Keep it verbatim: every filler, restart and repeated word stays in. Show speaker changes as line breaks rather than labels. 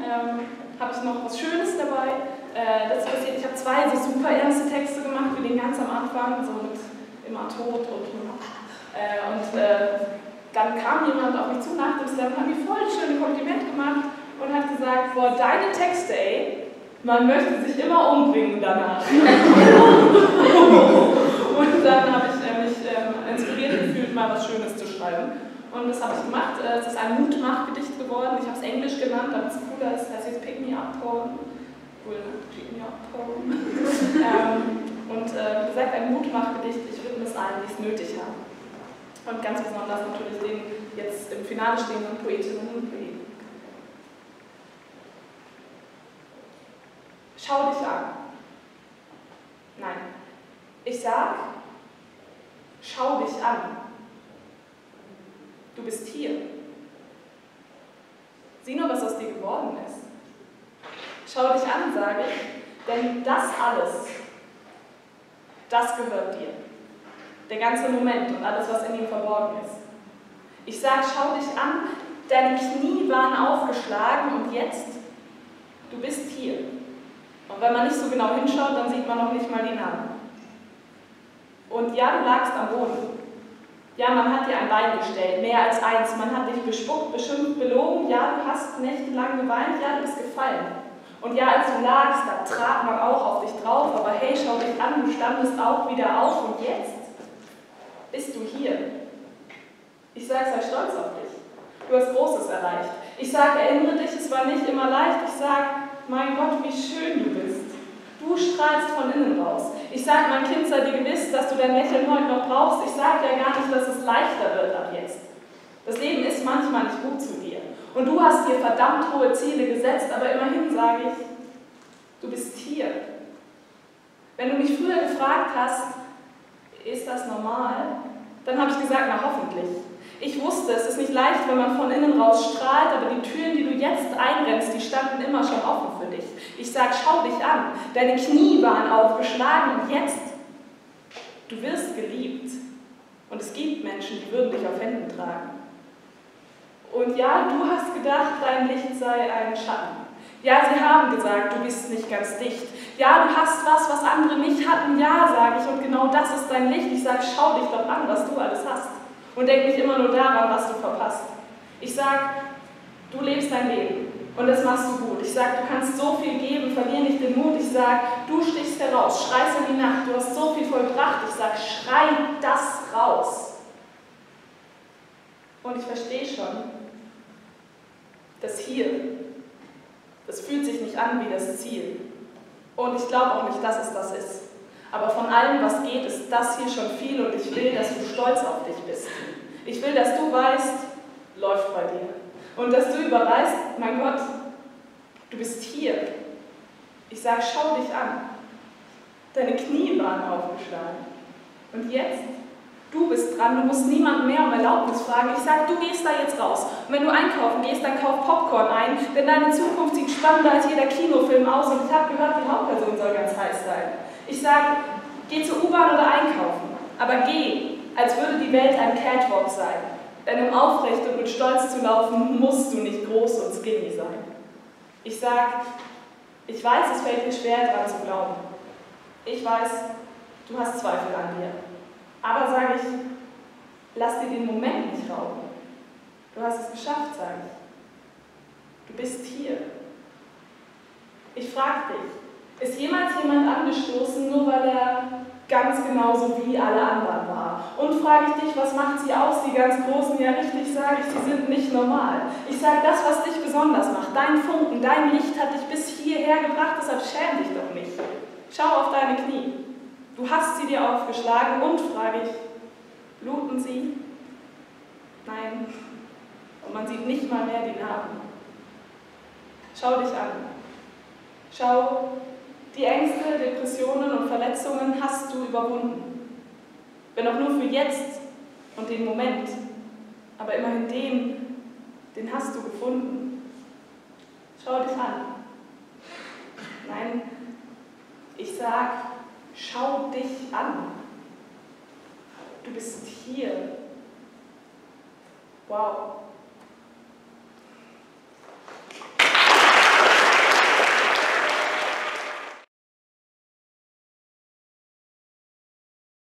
ähm, habe ich noch was Schönes dabei. Äh, das passiert, ich habe zwei so super ernste Texte gemacht, wie den ganz am Anfang, so mit immer tot und äh, und äh, dann kam jemand auf mich zu nach dem Slam und hat mir voll schön ein Kompliment gemacht und hat gesagt, boah, deine Texte, ey, man möchte sich immer umbringen danach. Und dann habe ich äh, mich ähm, inspiriert gefühlt, mal was Schönes zu schreiben. Und das habe ich gemacht. Es ist ein Mutmachgedicht geworden. Ich habe es Englisch genannt, damit es cooler ist. Das heißt jetzt Pick Me Up Poem. Cool, ne? Pick Me Up Poem. ähm, und äh, wie gesagt, ein Mutmachgedicht. Ich widme es allen, die es nötig haben. Und ganz besonders natürlich den jetzt im Finale stehenden Poetinnen und Poeten. Schau dich an. Nein. Ich sag, schau dich an. Du bist hier. Sieh nur, was aus dir geworden ist. Schau dich an, sage ich, denn das alles, das gehört dir. Der ganze Moment und alles, was in ihm verborgen ist. Ich sage, schau dich an, deine Knie waren aufgeschlagen und jetzt, du bist hier. Und wenn man nicht so genau hinschaut, dann sieht man noch nicht mal die Namen. Und ja, du lagst am Boden. Ja, man hat dir ein Bein gestellt, mehr als eins. Man hat dich bespuckt, beschimpft, belogen. Ja, du hast nächtelang geweint. Ja, du bist gefallen. Und ja, als du lagst, da trat man auch auf dich drauf. Aber hey, schau dich an, du standest auch wieder auf. Und jetzt bist du hier. Ich sage, sei stolz auf dich. Du hast Großes erreicht. Ich sage, erinnere dich, es war nicht immer leicht. Ich sage, mein Gott, wie schön du bist. Du strahlst von innen raus. Ich sage, mein Kind, sei dir gewiss, dass du dein Lächeln heute noch brauchst. Ich sage ja gar nicht, dass es leichter wird ab jetzt. Das Leben ist manchmal nicht gut zu dir. Und du hast dir verdammt hohe Ziele gesetzt, aber immerhin sage ich, du bist hier. Wenn du mich früher gefragt hast, ist das normal? Dann habe ich gesagt, na hoffentlich. Ich wusste, es ist nicht leicht, wenn man von innen raus strahlt, aber die Türen, die du jetzt einrennst, die standen immer schon offen für dich. Ich sage, schau dich an. Deine Knie waren aufgeschlagen und jetzt, du wirst geliebt. Und es gibt Menschen, die würden dich auf Händen tragen. Und ja, du hast gedacht, dein Licht sei ein Schatten. Ja, sie haben gesagt, du bist nicht ganz dicht. Ja, du hast was, was andere nicht hatten. Ja, sage ich, und genau das ist dein Licht. Ich sage, schau dich doch an, was du alles hast. Und denk nicht immer nur daran, was du verpasst. Ich sage, du lebst dein Leben und das machst du gut. Ich sage, du kannst so viel geben, verlier nicht den Mut. Ich sage, du stichst heraus, schreist in die Nacht, du hast so viel vollbracht. Ich sage, schrei das raus. Und ich verstehe schon, das hier, das fühlt sich nicht an wie das Ziel. Und ich glaube auch nicht, dass es das ist. Aber von allem, was geht, ist das hier schon viel und ich will, dass du stolz auf dich bist. Ich will, dass du weißt, läuft bei dir. Und dass du überreißt, mein Gott, du bist hier. Ich sage, schau dich an. Deine Knie waren aufgeschlagen. Und jetzt, du bist dran, du musst niemanden mehr um Erlaubnis fragen. Ich sage, du gehst da jetzt raus. Und wenn du einkaufen gehst, dann kauf Popcorn ein, denn deine Zukunft sieht spannender als jeder Kinofilm aus und ich habe gehört, die Hauptperson soll ganz heiß sein. Ich sage, geh zur U-Bahn oder einkaufen, aber geh, als würde die Welt ein Catwalk sein. Denn um aufrecht und mit Stolz zu laufen, musst du nicht groß und skinny sein. Ich sage, ich weiß, es fällt dir schwer, daran zu glauben. Ich weiß, du hast Zweifel an dir. Aber sage ich, lass dir den Moment nicht rauben. Du hast es geschafft, sage ich. Du bist hier. Ich frage dich, ist jemals jemand angestoßen, nur weil er ganz genauso wie alle anderen war? Und frage ich dich, was macht sie aus, die ganz Großen? Ja, richtig, sage ich, sie sind nicht normal. Ich sage, das, was dich besonders macht, dein Funken, dein Licht hat dich bis hierher gebracht, deshalb schäm dich doch nicht. Schau auf deine Knie. Du hast sie dir aufgeschlagen und, frage ich, bluten sie? Nein. Und man sieht nicht mal mehr die Narben. Schau dich an. Schau, die Ängste, Depressionen und Verletzungen hast du überwunden. Wenn auch nur für jetzt und den Moment, aber immerhin den, den hast du gefunden. Schau dich an. Nein, ich sag, schau dich an. Du bist hier. Wow.